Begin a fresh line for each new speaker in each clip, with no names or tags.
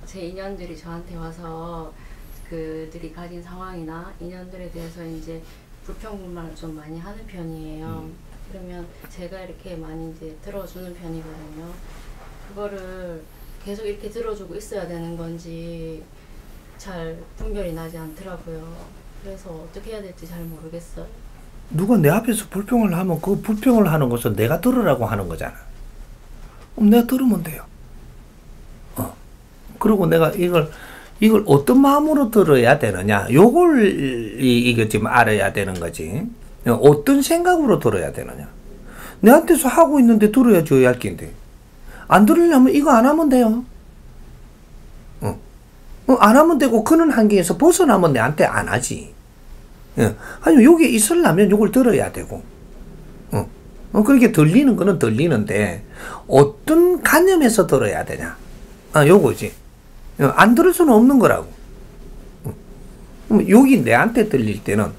제 인연들이 저한테 와서 그들이 가진 상황이나 인연들에 대해서 이제 불평불만을 좀 많이 하는 편이에요. 그러면 제가 이렇게 많이 이제 들어주는 편이거든요. 그거를 계속 이렇게 들어주고 있어야 되는 건지 잘 분별이 나지 않더라고요. 그래서 어떻게 해야 될지 잘 모르겠어요.
누가 내 앞에서 불평을 하면 그 불평을 하는 것은 내가 들으라고 하는 거잖아. 그럼 내가 들으면 돼요. 그리고 내가 이걸 어떤 마음으로 들어야 되느냐, 요걸 이거 지금 알아야 되는 거지. 어떤 생각으로 들어야 되느냐. 내한테서 하고 있는데 들어야 줘야 할 낀데. 안 들으려면 이거 안 하면 돼요. 안 하면 되고, 그런 환경에서 벗어나면 내한테 안 하지. 아니, 여기 있으려면 요걸 들어야 되고. 그렇게 들리는 거는 들리는데, 어떤 관념에서 들어야 되냐. 요거지. 안 들을 수는 없는 거라고. 여기 내한테 들릴 때는,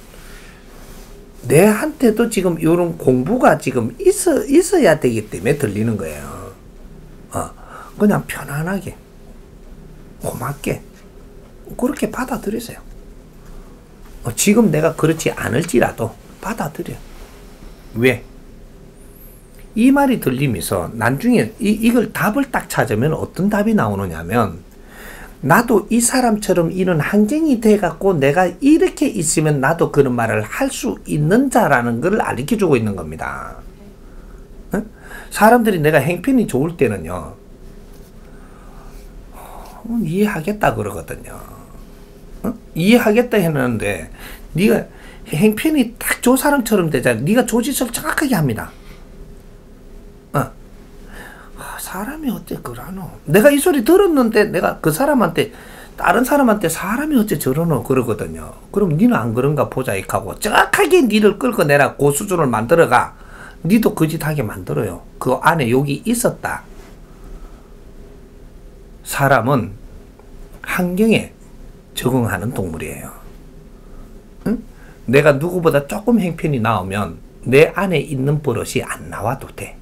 내한테도 지금 이런 공부가 지금 있어야 되기 때문에 들리는 거예요. 그냥 편안하게, 고맙게, 그렇게 받아들이세요. 지금 내가 그렇지 않을지라도 받아들여. 왜? 이 말이 들리면서 나중에 이걸 답을 딱 찾으면 어떤 답이 나오느냐면, 나도 이 사람처럼 이런 환경이 돼갖고 내가 이렇게 있으면 나도 그런 말을 할 수 있는 자라는 걸 알려주고 있는 겁니다. 사람들이 내가 행편이 좋을 때는요, 이해하겠다 그러거든요. 이해하겠다 했는데 네가 행편이 딱 저 사람처럼 되잖아. 네가 조짓을 정확하게 합니다. 사람이 어째 그러노? 내가 이 소리 들었는데 내가 그 사람한테, 다른 사람한테 사람이 어째 저러노 그러거든요. 그럼 니는 안 그런가 보자 이하고 정확하게 니를 끌고 내라 그 수준을 만들어가. 니도 거짓하게 만들어요. 그 안에 욕이 있었다. 사람은 환경에 적응하는 동물이에요. 응? 내가 누구보다 조금 행편이 나오면 내 안에 있는 버릇이 안 나와도 돼.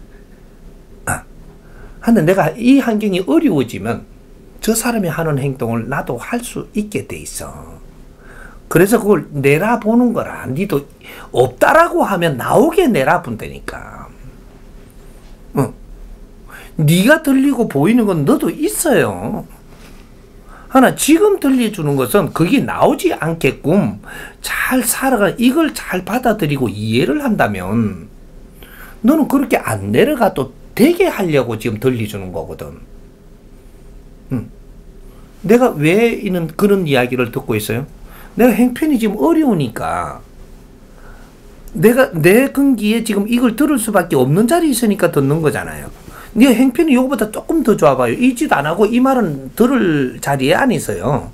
근데 내가 이 환경이 어려워지면 저 사람이 하는 행동을 나도 할 수 있게 돼 있어. 그래서 그걸 내라보는 거라. 니도 없다라고 하면 나오게 내라본다니까. 네가 들리고 보이는 건 너도 있어요. 하나 지금 들려주는 것은 그게 나오지 않게끔 잘 살아가, 이걸 잘 받아들이고 이해를 한다면 너는 그렇게 안 내려가도 되게 하려고 지금 들려주는 거거든. 내가 왜 이런 그런 이야기를 듣고 있어요? 내가 행편이 지금 어려우니까, 내가 내 근기에 지금 이걸 들을 수밖에 없는 자리에 있으니까 듣는 거잖아요. 네가 행편이 이거보다 조금 더 좋아봐요. 이 짓 안 하고 이 말은 들을 자리에 안 있어요.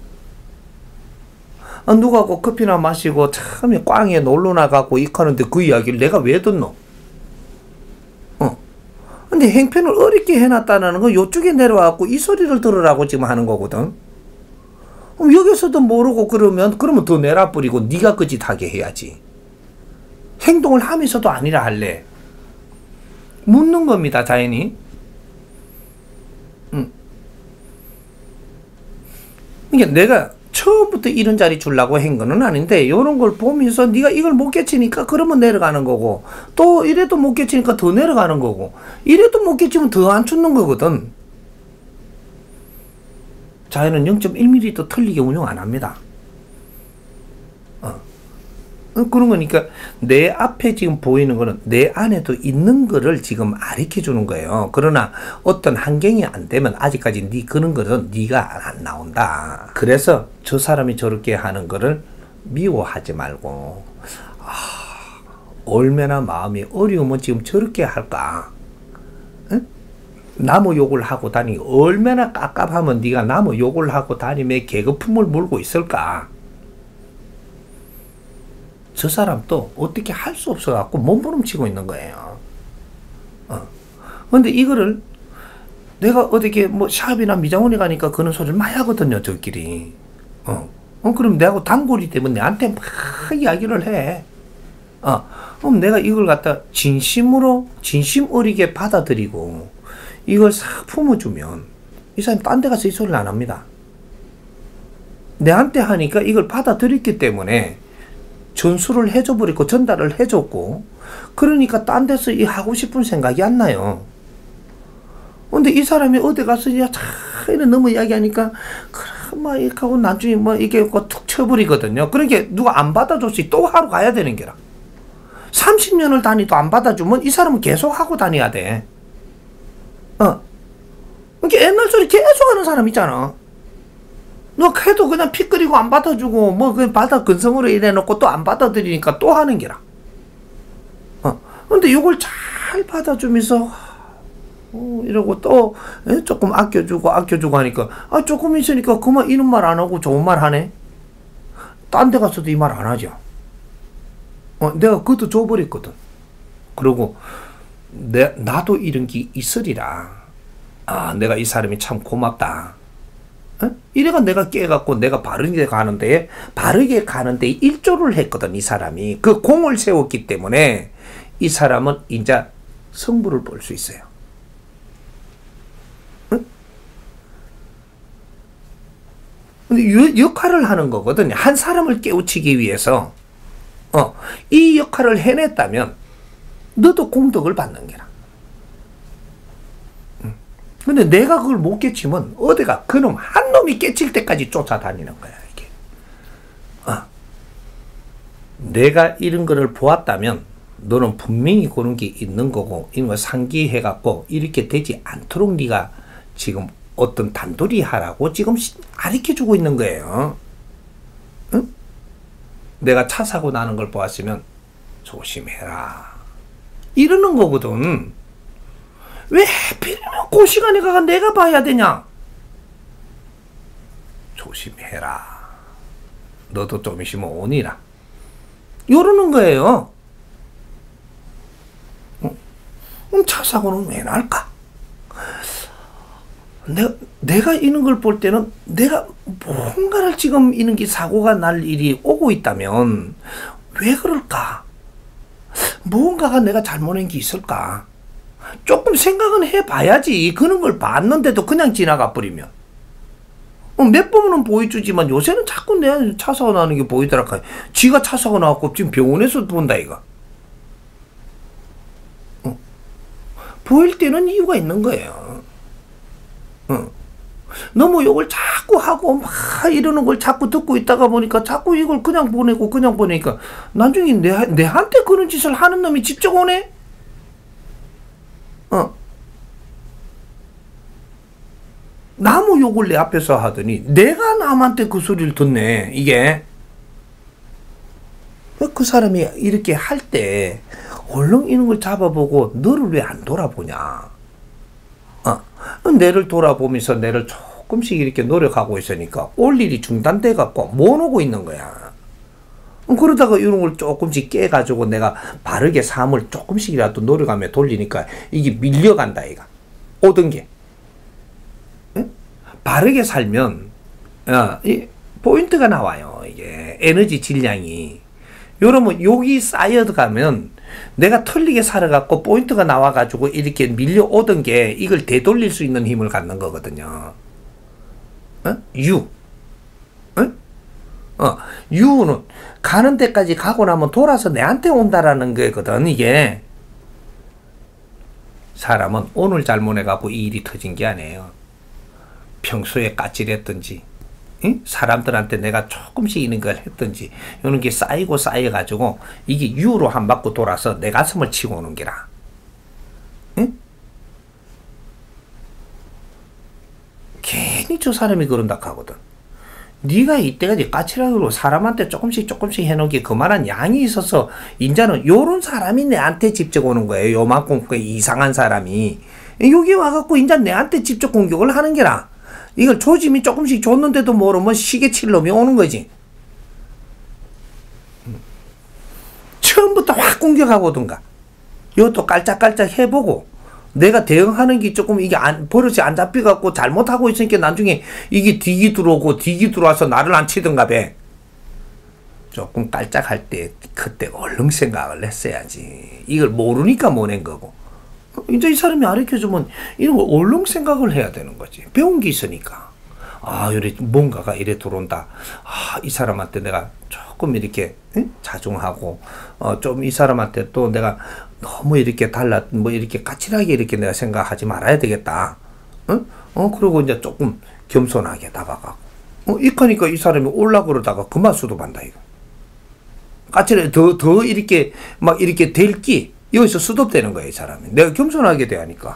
누가고 커피나 마시고 참에 꽝에 놀러 나가고 이카는데 그 이야기를 내가 왜 듣노? 근데 행편을 어렵게 해놨다는 건 요쪽에 내려와갖고 이 소리를 들으라고 지금 하는 거거든. 그럼 여기서도 모르고 그러면 더 내라버리고 네가 그 짓 하게 해야지. 행동을 하면서도 아니라 할래. 묻는 겁니다, 자연이. 그러니까 내가 처음부터 이런 자리 주려고 한 거는 아닌데, 이런 걸 보면서 네가 이걸 못 깨치니까 그러면 내려가는 거고, 또 이래도 못 깨치니까 더 내려가는 거고, 이래도 못 깨치면 더 안 춥는 거거든. 자연은 0.1mm 틀리게 운영 안 합니다. 그런 거니까 내 앞에 지금 보이는 거는 내 안에도 있는 거를 지금 가르쳐 주는 거예요. 그러나 어떤 환경이 안 되면 아직까지 네 그런 거는 네가 안 나온다. 그래서 저 사람이 저렇게 하는 거를 미워하지 말고, 얼마나 마음이 어려우면 지금 저렇게 할까? 응? 나무 욕을 하고 다니고 얼마나 깝깝하면 네가 나무 욕을 하고 다니며 계급품을 물고 있을까? 저 사람도 어떻게 할 수 없어갖고 몸부림치고 있는 거예요. 근데 이거를 내가 어떻게 뭐 샵이나 미장원에 가니까 그런 소리를 많이 하거든요, 저끼리. 그럼 내하고 단골이 되면 내한테 막 이야기를 해. 그럼 내가 이걸 갖다 진심 어리게 받아들이고 이걸 싹 품어주면 이 사람이 딴 데 가서 이 소리를 안 합니다. 내한테 하니까 이걸 받아들였기 때문에 전수를 해줘 버리고 전달을 해줬고, 그러니까 딴 데서 이 하고 싶은 생각이 안 나요. 근데 이 사람이 어디 가서 야 이래 너무 이야기하니까 그래 막 이렇게 하고 나중에 뭐 이게 툭 쳐버리거든요. 그러니까 누가 안 받아줬지 또 하러 가야 되는 게라. 30년을 다니도 안 받아주면 이 사람은 계속 하고 다녀야 돼. 그러니까 옛날 소리 계속 하는 사람 있잖아. 너 해도 그냥 피 끓이고 안 받아주고 뭐 그냥 받아 근성으로 이래놓고 또 안 받아들이니까 또 하는 게라. 근데 이걸 잘 받아주면서 이러고 또 조금 아껴주고 하니까 조금 있으니까 그만 이런 말 안 하고 좋은 말 하네. 딴 데 가서도 이 말 안 하죠. 내가 그것도 줘버렸거든. 그리고 나도 이런 게 있으리라. 내가 이 사람이 참 고맙다. 이래가 내가 깨갖고 내가 바르게 가는데 일조를 했거든. 이 사람이 그 공을 세웠기 때문에 이 사람은 이제 성부를 볼 수 있어요. 근데 역할을 하는 거거든요. 한 사람을 깨우치기 위해서 이 역할을 해냈다면 너도 공덕을 받는 게라. 근데 내가 그걸 못 깨치면 어디가 그놈 한 놈이 깨칠 때까지 쫓아다니는 거야 이게. 내가 이런 거를 보았다면 너는 분명히 그런 게 있는 거고 이런 거 상기해갖고 이렇게 되지 않도록 네가 지금 어떤 단돌이 하라고 지금 가르쳐주고 있는 거예요. 응? 내가 차 사고 나는 걸 보았으면 조심해라 이러는 거거든. 왜 하필이면 그 시간에 가가 내가 봐야 되냐. 조심해라. 너도 좀 있으면 오니라. 이러는 거예요. 그럼 차 사고는 왜 날까? 내가 이런 걸 볼 때는 내가 뭔가를 지금 이런 게 사고가 날 일이 오고 있다면 왜 그럴까? 뭔가가 내가 잘못한 게 있을까? 조금 생각은 해봐야지. 그런 걸 봤는데도 그냥 지나가 버리면 몇 번은 보여주지만 요새는 자꾸 내 차 사고 나는 게 보이더라. 지가 차 사고 나왔고 지금 병원에서 본다 이거. 보일 때는 이유가 있는 거예요. 너무 욕을 자꾸 하고 막 이러는 걸 자꾸 듣고 있다가 보니까 자꾸 이걸 그냥 보내니까 나중에 내한테 그런 짓을 하는 놈이 직접 오네? 나무 욕을 내 앞에서 하더니 내가 남한테 그 소리를 듣네 이게. 그 사람이 이렇게 할 때 얼른 이런 걸 잡아보고 너를 왜 안 돌아보냐. 내를 돌아보면서 내를 조금씩 이렇게 노력하고 있으니까 올 일이 중단돼 갖고 못 오고 있는 거야. 그러다가 이런 걸 조금씩 깨가지고 내가 바르게 삶을 조금씩이라도 노력하며 돌리니까 이게 밀려간다 이가. 오던 게. 응? 바르게 살면 이 포인트가 나와요. 이게 에너지 질량이. 여러분 욕이 쌓여가면 내가 틀리게 살아갖고 포인트가 나와가지고 이렇게 밀려오던 게 이걸 되돌릴 수 있는 힘을 갖는 거거든요. 유. 유는 가는 데까지 가고 나면 돌아서 내한테 온다라는 거거든 이게. 사람은 오늘 잘못해갖고 이 일이 터진 게 아니에요. 평소에 까칠했든지 사람들한테 내가 조금씩 이런 걸 했든지 이런 게 쌓여가지고 이게 유로 한 바퀴 돌아서 내 가슴을 치고 오는 게라. 괜히 저 사람이 그런다 하거든. 네가 이때까지 까칠하고 사람한테 조금씩 해놓은 게 그만한 양이 있어서 인자는 요런 사람이 내한테 직접 오는 거예요. 요만큼 그 이상한 사람이 여기 와갖고 인자 내한테 직접 공격을 하는 게라. 이걸 조짐이 조금씩 줬는데도 모르면 시계칠 놈이 오는 거지. 처음부터 확 공격하고든가. 이것도 깔짝깔짝 해보고 내가 대응하는 게 조금 이게 버릇이 안 잡혀갖고 잘못하고 있으니까 나중에 이게 딕이 들어와서 나를 안 치든가 배. 조금 깔짝할 때 그때 얼른 생각을 했어야지. 이걸 모르니까 못 낸 거고. 이제 이 사람이 가르쳐주면 이런 거 얼른 생각을 해야 되는 거지. 배운 게 있으니까. 아, 이래 뭔가가 이래 들어온다. 아, 이 사람한테 내가 조금 이렇게 자중하고, 좀 이 사람한테 또 내가 너무 이렇게 뭐 이렇게 까칠하게 이렇게 내가 생각하지 말아야 되겠다. 그리고 이제 조금 겸손하게 다가가고. 이러니까 이 사람이 올라 그러다가 그만 수도반다, 이거. 까칠해, 더 이렇게, 막 이렇게 될기, 여기서 수도되는 거야, 이 사람이. 내가 겸손하게 대하니까.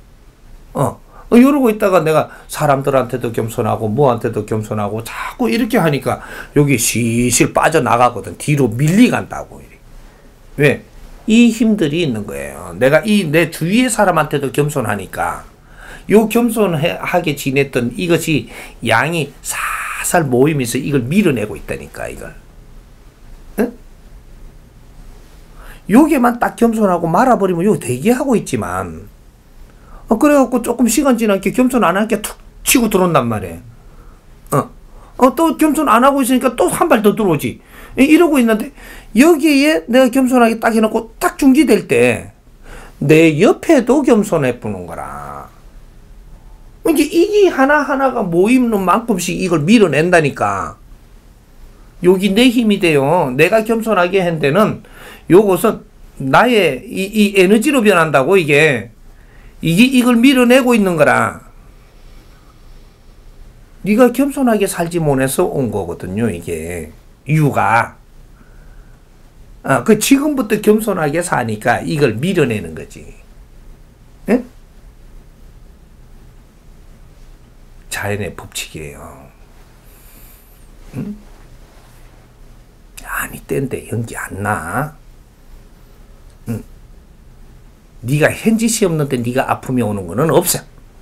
이러고 있다가 내가 사람들한테도 겸손하고, 뭐한테도 겸손하고, 자꾸 이렇게 하니까 여기 실실 빠져나가거든. 뒤로 밀리간다고. 왜? 이 힘들이 있는 거예요. 내가 내 주위의 사람한테도 겸손하니까, 요 겸손하게 지냈던 이것이 양이 살살 모이면서 이걸 밀어내고 있다니까, 이걸. 응? 요게만 딱 겸손하고 말아버리면 요 대기하고 있지만, 그래갖고 조금 시간 지나니까 겸손 안 하니까 툭 치고 들어온단 말이에요. 또 겸손 안 하고 있으니까 또 한 발 더 들어오지. 이러고 있는데, 여기에 내가 겸손하게 딱 해놓고 딱 중지될 때, 내 옆에도 겸손해 보는 거라. 이제 이게 하나하나가 모이는 만큼씩 이걸 밀어낸다니까. 여기 내 힘이 돼요. 내가 겸손하게 한 데는 요것은 나의 이 에너지로 변한다고, 이걸 밀어내고 있는 거라. 네가 겸손하게 살지 못해서 온 거거든요, 이게. 이유가. 지금부터 겸손하게 사니까 이걸 밀어내는 거지. 예? 자연의 법칙이에요. 응? 아니, 땐데 연기 안 나. 응. 네가 현지시 없는데 네가 아픔이 오는 거는 없어.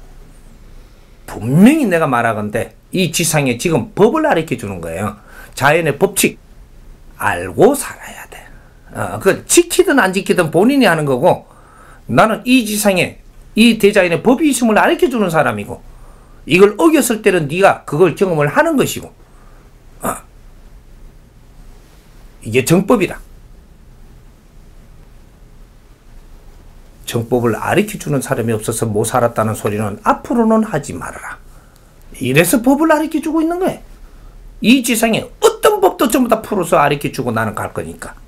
분명히 내가 말하건대 이 지상에 지금 법을 가르쳐 주는 거예요. 자연의 법칙 알고 살아야 돼. 그 지키든 안 지키든 본인이 하는 거고, 나는 이 지상에 이 대자연의 법이 있음을 가르쳐 주는 사람이고, 이걸 어겼을 때는 네가 그걸 경험을 하는 것이고, 이게 정법이다. 정법을 가르쳐주는 사람이 없어서 못 살았다는 소리는 앞으로는 하지 말아라. 이래서 법을 가르쳐주고 있는 거예요. 이 지상에 어떤 법도 전부 다 풀어서 가르쳐주고 나는 갈 거니까.